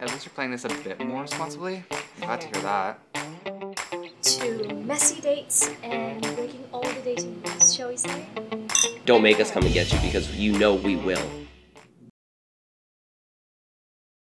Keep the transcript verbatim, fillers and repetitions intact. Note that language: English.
At least you're playing this a bit more responsibly. I'm glad to hear that. To messy dates and breaking all the dating rules, shall we say? Don't make us come and get you because you know we will.